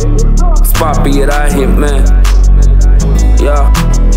It's Papii The Hitman. Yeah.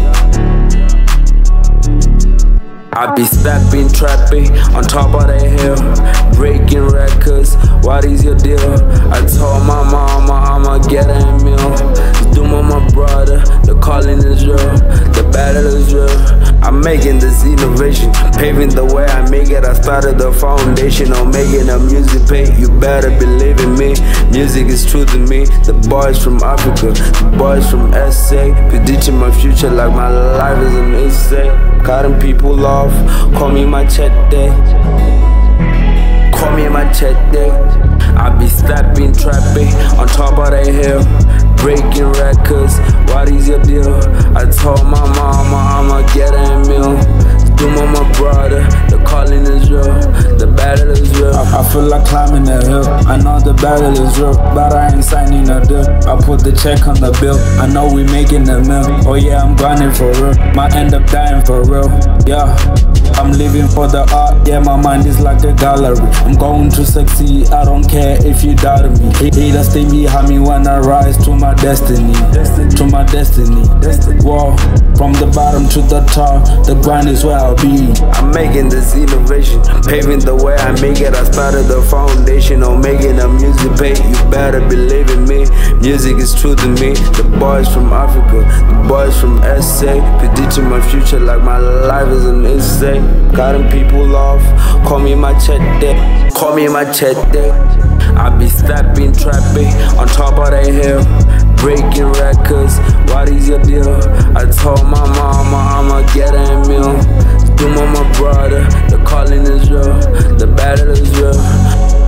I be steppin, trappin on top of the hill, breaking records. What is your deal? I told my mama I'ma get a meal. Sdumo my brother, the calling is real, the battle is real. I'm making this innovation, paving the way I make it. I started the foundation on making a music pay. You better believe in me, music is true to me. The boys from Africa, the boys from SA, predicting my future like my life is an essay. Cutting people off, call me my check day. Call me my check day. I be steppin, trappin on top of the hill, breaking records. What is your deal? I told my mama I'ma get a meal. Sdumo my brother, the calling is real, the battle is real. I feel like climbing a hill. I know the battle is real, but I ain't signing a deal. I put the check on the bill. I know we making a meal. Oh yeah, I'm grinding for real. Might end up dying for real. Yeah, I'm living for the art. Yeah, my mind is like a gallery. I'm going to succeed. I don't care if you doubt me. Haters stay behind me when I rise to my destiny. To my destiny. Whoa, from the bottom to the top, the grind is where I'll be. I'm making this innovation, paving the way I make it. I started the foundation on making a music pay. You better believe in me, music is true to me. The boys from Africa, the boys from SA, predicting my future like my life is an essay. Cutting people off, call me my check day. Call me my check day. I be steppin, trappin on top of the hill, breaking records. What is your deal? I told my mama I'ma get a meal. Sdumo my brother, the calling is real, the battle is real.